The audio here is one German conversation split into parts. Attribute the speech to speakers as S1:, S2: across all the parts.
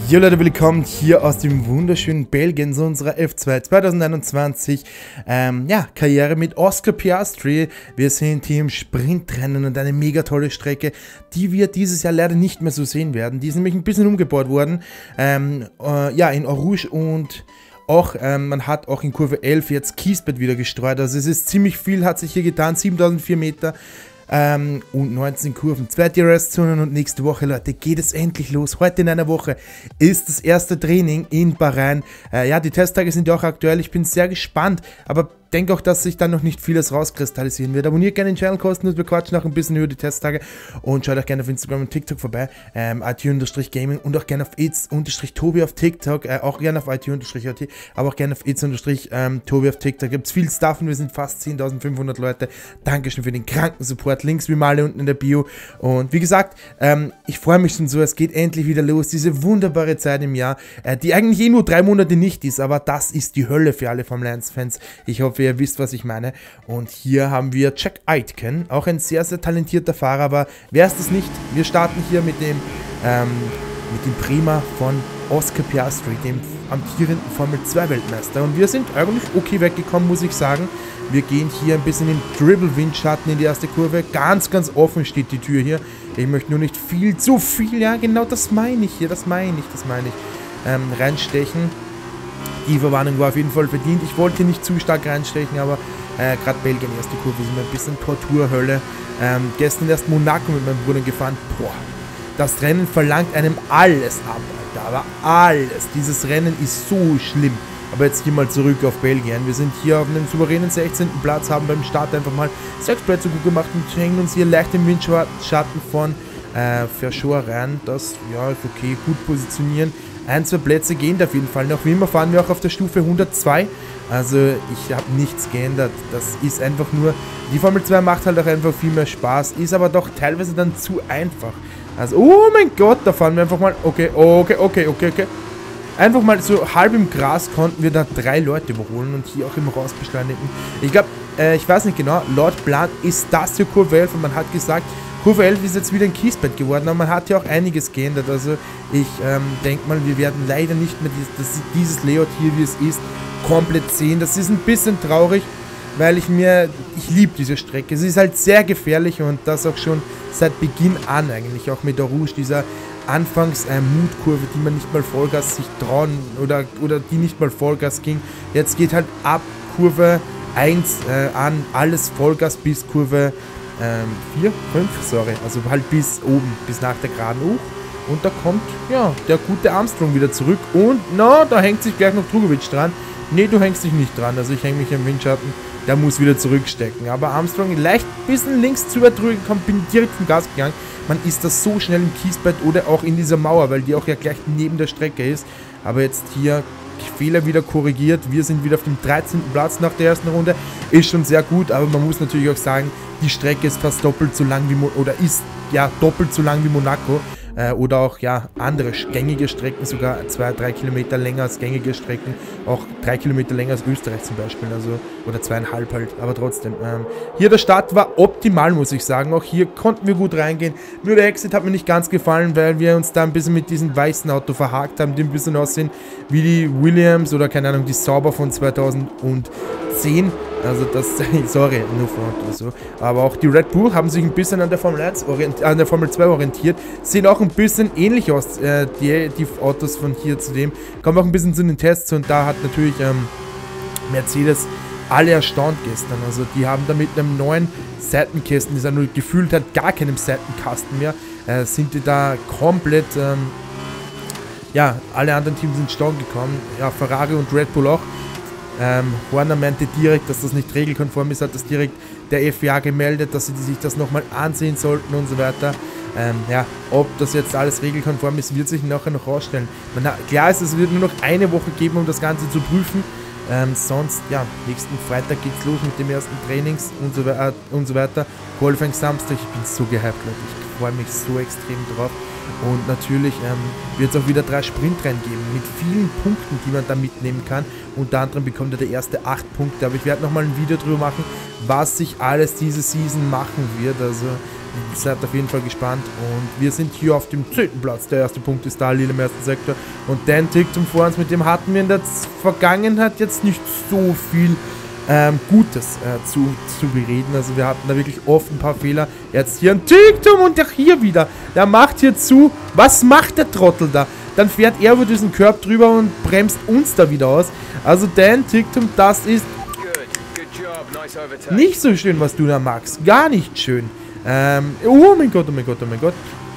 S1: Jo Leute, willkommen hier aus dem wunderschönen Belgien zu unserer F2 2021 Karriere mit Oscar Piastri. Wir sind hier im Sprintrennen und eine mega tolle Strecke, die wir dieses Jahr leider nicht mehr so sehen werden. Die ist nämlich ein bisschen umgebaut worden, in Eau Rouge, und auch, man hat auch in Kurve 11 jetzt Kiesbett wieder gestreut. Also es ist ziemlich viel, hat sich hier getan, 7004 Meter. Und 19 Kurven, 2 DRS-Zonen, und nächste Woche, Leute, geht es endlich los. Heute in einer Woche ist das erste Training in Bahrain. Die Testtage sind ja auch aktuell, ich bin sehr gespannt, aber denke auch, dass sich dann noch nicht vieles rauskristallisieren wird. Abonniert gerne den Channel kostenlos, wir quatschen auch ein bisschen über die Testtage und schaut auch gerne auf Instagram und TikTok vorbei, IT-Gaming, und auch gerne auf It's-Tobi auf TikTok, auch gerne auf IT-AT, aber auch gerne auf It's-Tobi auf TikTok. Gibt es viel Stuff und wir sind fast 10.500 Leute. Dankeschön für den kranken Support, Links wie mal alle unten in der Bio. Und wie gesagt, ich freue mich schon so, es geht endlich wieder los, diese wunderbare Zeit im Jahr, die eigentlich nur 3 Monate nicht ist, aber das ist die Hölle für alle Formel 1-Fans. Ich hoffe, ihr wisst, was ich meine. Und hier haben wir Jack Aitken, auch ein sehr, sehr talentierter Fahrer, aber wer ist das nicht? Wir starten hier mit dem Prima von Oscar Piastri, dem amtierenden Formel 2 Weltmeister. Und wir sind eigentlich okay weggekommen, muss ich sagen. Wir gehen hier ein bisschen im Dribble-Windschatten in die erste Kurve. Ganz, ganz offen steht die Tür hier. Ich möchte nur nicht zu viel, ja genau das meine ich hier, das meine ich. Reinstechen. Die Verwarnung war auf jeden Fall verdient. Ich wollte nicht zu stark reinstechen, aber gerade Belgien, erste Kurve, ist mir ein bisschen Torturhölle. Gestern erst Monaco mit meinem Bruder gefahren. Boah, das Rennen verlangt einem alles ab, Alter, aber alles. Dieses Rennen ist so schlimm. Aber jetzt hier mal zurück auf Belgien. Wir sind hier auf einem souveränen 16. Platz, haben beim Start einfach mal 6 Plätze gut gemacht und hängen uns hier leicht im Windschatten von Verschor rein. Das, ja, ist okay, gut positionieren. 1, 2 Plätze gehen auf jeden Fall noch. Wie immer fahren wir auch auf der Stufe 102. Also ich habe nichts geändert. Das ist einfach nur, die Formel 2 macht halt auch einfach viel mehr Spaß. Ist aber doch teilweise dann zu einfach. Also, oh mein Gott, da fahren wir einfach mal, okay. Einfach mal so halb im Gras konnten wir da 3 Leute überholen und hier auch im Rausbeschleunigen. Ich glaube, ich weiß nicht genau, laut Plan ist das hier Kurve 11 und man hat gesagt, Kurve 11 ist jetzt wieder ein Kiesbett geworden, aber man hat ja auch einiges geändert. Also ich denke mal, wir werden leider nicht mehr dieses Layout hier, wie es ist, komplett sehen. Das ist ein bisschen traurig, weil ich liebe diese Strecke. Es ist halt sehr gefährlich und das auch schon seit Beginn an eigentlich, auch mit der Rouge, dieser Anfangs-Mutkurve, die man nicht mal Vollgas sich trauen oder die nicht mal Vollgas ging. Jetzt geht halt ab Kurve 1 an, alles Vollgas bis Kurve 4, 5, sorry, also halt bis oben, bis nach der Geraden hoch. Und da kommt, ja, der gute Armstrong wieder zurück. Und, da hängt sich gleich noch Drugovic dran. Nee, du hängst dich nicht dran, also ich hänge mich im Windschatten. Der muss wieder zurückstecken. Aber Armstrong leicht ein bisschen links zu weit drüber gekommen, bin direkt vom Gas gegangen. Man ist das so schnell im Kiesbett oder auch in dieser Mauer, weil die auch ja gleich neben der Strecke ist. Aber jetzt hier Fehler wieder korrigiert. Wir sind wieder auf dem 13. Platz nach der ersten Runde. Ist schon sehr gut, aber man muss natürlich auch sagen, die Strecke ist fast doppelt so lang wie doppelt so lang wie Monaco. Oder auch, andere gängige Strecken, sogar 2-3 Kilometer länger als gängige Strecken, auch 3 Kilometer länger als Österreich zum Beispiel, also, oder 2,5 halt, aber trotzdem. Hier der Start war optimal, muss ich sagen, auch hier konnten wir gut reingehen, nur der Exit hat mir nicht ganz gefallen, weil wir uns da ein bisschen mit diesem weißen Auto verhakt haben, die ein bisschen aussehen wie die Williams oder, keine Ahnung, die Sauber von 2010. Also das, sorry, nur Front oder so. Aber auch die Red Bull haben sich ein bisschen an der Formel 2 orientiert. Sehen auch ein bisschen ähnlich aus, die Autos von hier zu dem. Kommen auch ein bisschen zu den Tests und da hat natürlich Mercedes alle erstaunt gestern. Also die haben da mit einem neuen Seitenkästen, dieser nur gefühlt hat gar keinem Seitenkasten mehr, sind die da komplett, alle anderen Teams sind staunen gekommen. Ja, Ferrari und Red Bull auch. Horner meinte direkt, dass das nicht regelkonform ist, hat das direkt der FIA gemeldet, dass sie sich das nochmal ansehen sollten und so weiter. Ob das jetzt alles regelkonform ist, wird sich nachher noch rausstellen. Klar ist, es wird nur noch eine Woche geben, um das Ganze zu prüfen. Sonst, nächsten Freitag geht's los mit den ersten Trainings und so weiter. Qualifying Samstag, ich bin so gehypt, Leute. Ich freue mich so extrem drauf. Und natürlich wird es auch wieder 3 Sprintrennen geben mit vielen Punkten, die man da mitnehmen kann. Unter anderem bekommt er der erste 8 Punkte. Aber ich werde nochmal ein Video drüber machen, was sich alles diese Season machen wird. Also Seid auf jeden Fall gespannt. Und wir sind hier auf dem 10. Platz. Der erste Punkt ist da, Lille im ersten Sektor. Und Dan Ticktum vor uns, mit dem hatten wir in der Vergangenheit jetzt nicht so viel Gutes zu bereden. Also wir hatten da wirklich oft ein paar Fehler. Jetzt hier ein Ticktum und auch hier wieder. Der macht hier zu. Was macht der Trottel da? Dann fährt er über diesen Curb drüber und bremst uns da wieder aus. Also Dan Ticktum, das ist nicht so schön, was du da magst. Gar nicht schön. Oh mein Gott, oh mein Gott, oh mein Gott.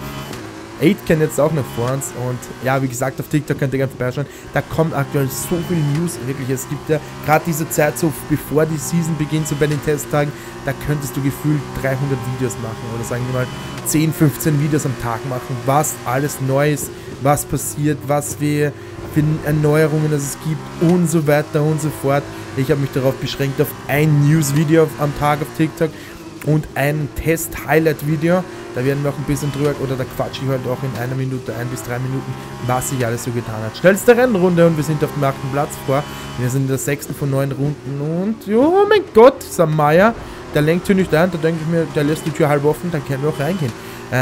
S1: 8 kennt jetzt auch noch vor uns. Und ja, wie gesagt, auf TikTok könnt ihr gerne vorbeischauen. Da kommt aktuell so viel News. Wirklich, es gibt ja gerade diese Zeit, so bevor die Season beginnt, so bei den Testtagen, da könntest du gefühlt 300 Videos machen. Oder sagen wir mal 10, 15 Videos am Tag machen. Was alles neu ist, was passiert, was für Erneuerungen es gibt und so weiter und so fort. Ich habe mich darauf beschränkt auf ein News-Video am Tag auf TikTok und ein Test-Highlight-Video. Da werden wir auch ein bisschen drüber, oder da quatsche ich halt auch in einer Minute, 1 bis 3 Minuten, was sich alles so getan hat. Schnellste Rennrunde und wir sind auf dem 8. Platz vor. Wir sind in der 6. von 9 Runden und, oh mein Gott, Samaya, der lenkt hier nicht ein, da denke ich mir, der lässt die Tür halb offen, dann können wir auch reingehen.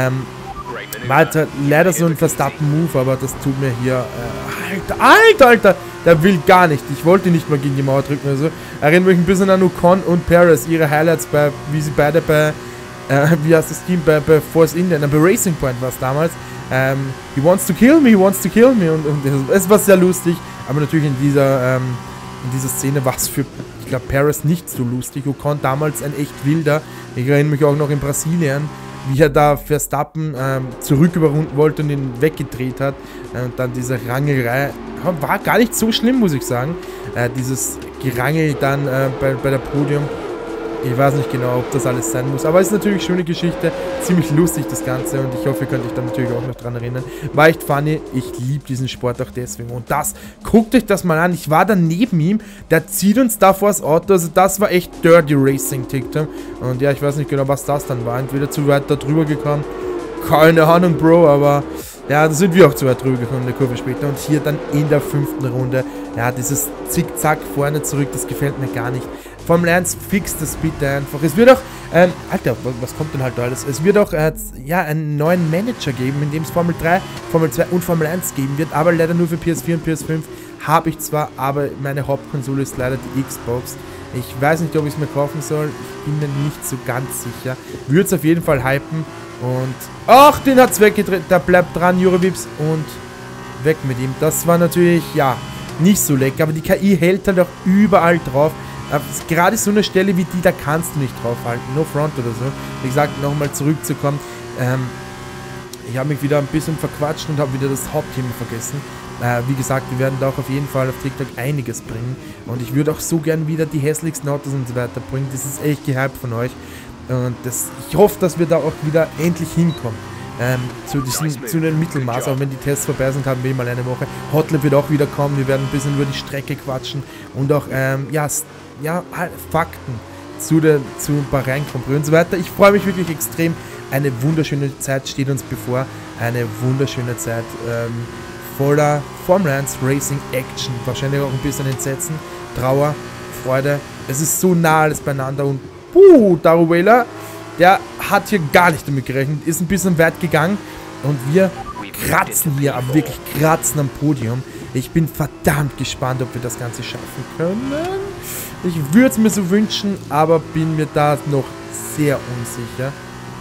S1: War halt leider so ein Verstappen-Move, aber das tut mir hier, Alter, der will gar nicht. Ich wollte nicht mal gegen die Mauer drücken oder so. Erinnert mich ein bisschen an Ocon und Perez, ihre Highlights, wie sie beide bei wie heißt das Team bei Force India, bei Racing Point war es damals. He wants to kill me, he wants to kill me. Und es war sehr lustig, aber natürlich in dieser Szene war es für, ich glaube, Perez nicht so lustig. Ocon damals ein echt wilder. Ich erinnere mich auch noch in Brasilien, wie er da Verstappen zurück überrunden wollte und ihn weggedreht hat. Und dann diese Rangelei war gar nicht so schlimm, muss ich sagen. Dieses Gerangel dann bei der Podium. Ich weiß nicht genau, ob das alles sein muss, aber es ist natürlich eine schöne Geschichte, ziemlich lustig das Ganze und ich hoffe, ihr könnt euch da natürlich auch noch dran erinnern. War echt funny, ich liebe diesen Sport auch deswegen und das, guckt euch das mal an, ich war da neben ihm, der zieht uns da vors Auto, also das war echt Dirty Racing TikTok und ja, ich weiß nicht genau, was das dann war, entweder zu weit da drüber gekommen, keine Ahnung, Bro, aber ja, da sind wir auch zu weit drüber gekommen in der Kurve später und hier dann in der 5. Runde, ja, dieses Zickzack vorne zurück, das gefällt mir gar nicht. Formel 1 fixt das bitte einfach. Es wird auch, Alter, was kommt denn halt da alles? Es wird auch, ja, einen neuen Manager geben, in dem es Formel 3, Formel 2 und Formel 1 geben wird, aber leider nur für PS4 und PS5 habe ich zwar, aber meine Hauptkonsole ist leider die Xbox. Ich weiß nicht, ob ich es mir kaufen soll, ich bin mir nicht so ganz sicher. Würde es auf jeden Fall hypen und, ach, den hat es weggedreht, da bleibt dran, Jurovips und weg mit ihm. Das war natürlich, ja, nicht so lecker, aber die KI hält halt auch überall drauf. Gerade so eine Stelle wie die, da kannst du nicht draufhalten. No front oder so. Wie gesagt, nochmal zurückzukommen. Ich habe mich wieder ein bisschen verquatscht und habe wieder das Hauptthema vergessen. Wie gesagt, wir werden da auch auf jeden Fall auf TikTok einiges bringen. Und ich würde auch so gern wieder die hässlichsten Autos und so weiter bringen. Das ist echt gehypt von euch. Und ich hoffe, dass wir da auch wieder endlich hinkommen. Zu den Mittelmaß, auch wenn die Tests vorbei sind, haben wir mal eine Woche. Hotlap wird auch wieder kommen, wir werden ein bisschen über die Strecke quatschen und auch, Fakten zu Bahrain Grand Prix und so weiter. Ich freue mich wirklich extrem. Eine wunderschöne Zeit steht uns bevor. Eine wunderschöne Zeit voller Formel 1 Racing Action. Wahrscheinlich auch ein bisschen Entsetzen, Trauer, Freude. Es ist so nah alles beieinander und Daruela, der hat hier gar nicht damit gerechnet, ist ein bisschen weit gegangen und wir kratzen hier, aber wirklich kratzen am Podium. Ich bin verdammt gespannt, ob wir das Ganze schaffen können. Ich würde es mir so wünschen, aber bin mir da noch sehr unsicher.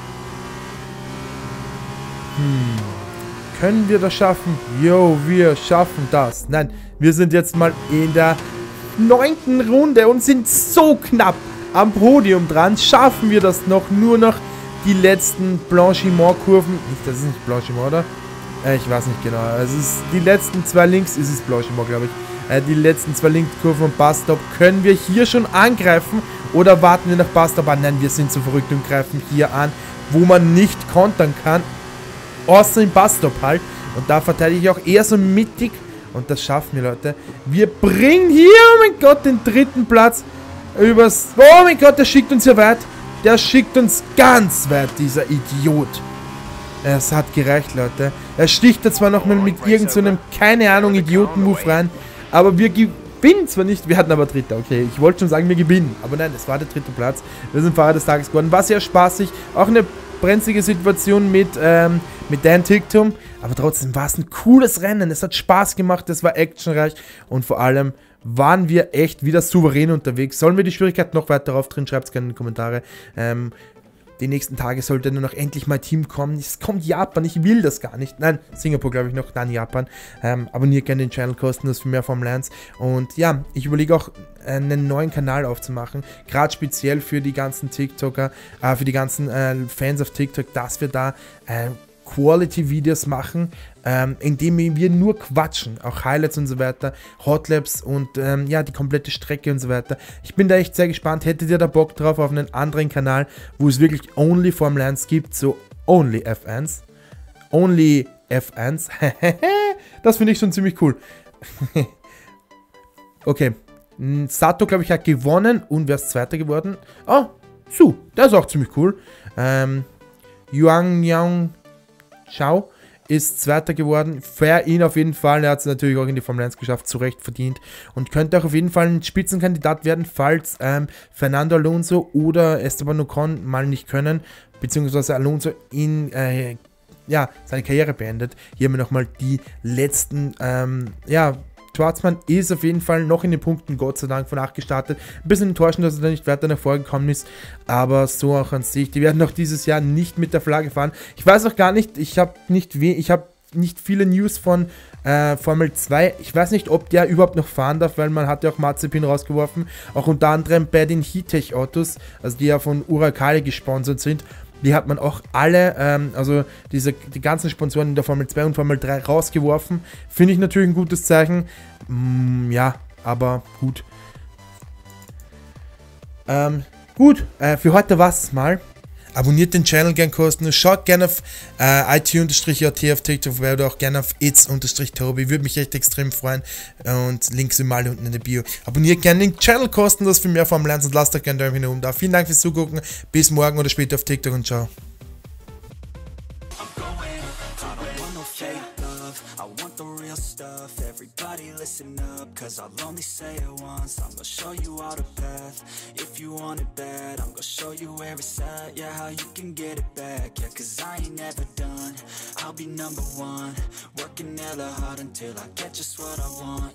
S1: Können wir das schaffen? Jo, wir schaffen das. Nein, wir sind jetzt mal in der 9. Runde und sind so knapp am Podium dran. Schaffen wir das noch? Nur noch die letzten Blanchiment-Kurven. Nicht, das ist nicht Blanchiment, oder? Ich weiß nicht genau. Es ist die letzten 2 Links, ist es Blanchiment, glaube ich. Die letzten 2 Linkkurven und Busstop. Können wir hier schon angreifen? Oder warten wir nach Busstop an? Nein, wir sind so verrückt und greifen hier an, wo man nicht kontern kann. Außer im Busstop halt. Und da verteidige ich auch eher so mittig. Und das schaffen wir, Leute. Wir bringen hier, oh mein Gott, den 3. Platz übers... Oh mein Gott, der schickt uns hier weit. Der schickt uns ganz weit, dieser Idiot. Es hat gereicht, Leute. Er sticht da zwar nochmal mit irgendeinem, keine Ahnung, Idioten-Move rein. Aber wir gewinnen zwar nicht, wir hatten aber Dritter, okay. Ich wollte schon sagen, wir gewinnen. Aber nein, es war der 3. Platz. Wir sind Fahrer des Tages geworden. War sehr spaßig. Auch eine brenzlige Situation mit Dan Ticktum, aber trotzdem war es ein cooles Rennen. Es hat Spaß gemacht, es war actionreich und vor allem waren wir echt wieder souverän unterwegs. Sollen wir die Schwierigkeit noch weiter aufdrehen? Schreibt es gerne in die Kommentare. Die nächsten Tage sollte nur noch endlich mal Team kommen. Es kommt Japan, ich will das gar nicht. Nein, Singapur glaube ich noch, dann Japan. Abonniert gerne den Channel, kostenlos für mehr Formel 1. Und ja, ich überlege auch einen neuen Kanal aufzumachen. Gerade speziell für die ganzen TikToker, für die ganzen Fans auf TikTok, dass wir da Quality-Videos machen, indem wir nur quatschen, auch Highlights und so weiter, Hotlaps und ja, die komplette Strecke und so weiter. Ich bin da echt sehr gespannt. Hättet ihr da Bock drauf auf einen anderen Kanal, wo es wirklich only Formel 1 gibt, so only F1? Only F1? Das finde ich schon ziemlich cool. Okay, Sato, glaube ich, hat gewonnen und wer ist Zweiter geworden? Oh, Su, der ist auch ziemlich cool. Yuang Chao ist Zweiter geworden. Für ihn auf jeden Fall. Er hat es natürlich auch in die Formel 1 geschafft, zu Recht verdient. Und könnte auch auf jeden Fall ein Spitzenkandidat werden, falls Fernando Alonso oder Esteban Ocon mal nicht können. Beziehungsweise Alonso ja, seine Karriere beendet. Hier haben wir nochmal die letzten, ja, Schwarzmann ist auf jeden Fall noch in den Punkten, Gott sei Dank, von 8 gestartet. Ein bisschen enttäuschend, dass er da nicht weiter nach vorne gekommen ist, aber so auch an sich. Die werden auch dieses Jahr nicht mit der Flagge fahren. Ich weiß auch gar nicht, ich habe nicht viele News von Formel 2. Ich weiß nicht, ob der überhaupt noch fahren darf, weil man hat ja auch Mazepin rausgeworfen. Auch unter anderem bei den Heattech Autos, also die ja von Urakali gesponsert sind. Die hat man auch alle, also die ganzen Sponsoren in der Formel 2 und Formel 3 rausgeworfen. Finde ich natürlich ein gutes Zeichen. Ja, aber gut. Für heute war es mal. Abonniert den Channel gern kostenlos. Schaut gerne auf IT_JT auf TikTok vorbei oder auch gerne auf It's_Tobi. Würde mich echt extrem freuen. Und Links sind mal unten in der Bio. Abonniert gerne den Channel kostenlos für mehr Formel 1 und lasst euch gerne ein Däumchen nach oben da. Vielen Dank fürs Zugucken. Bis morgen oder später auf TikTok und ciao. Everybody listen up, cause I'll only say it once. I'm gonna show you all the path. If you want it bad, I'm gonna show you where it's at. Yeah, how you can get it back. Yeah, cause I ain't never done. I'll be #1, working hella hard until I get just what I want.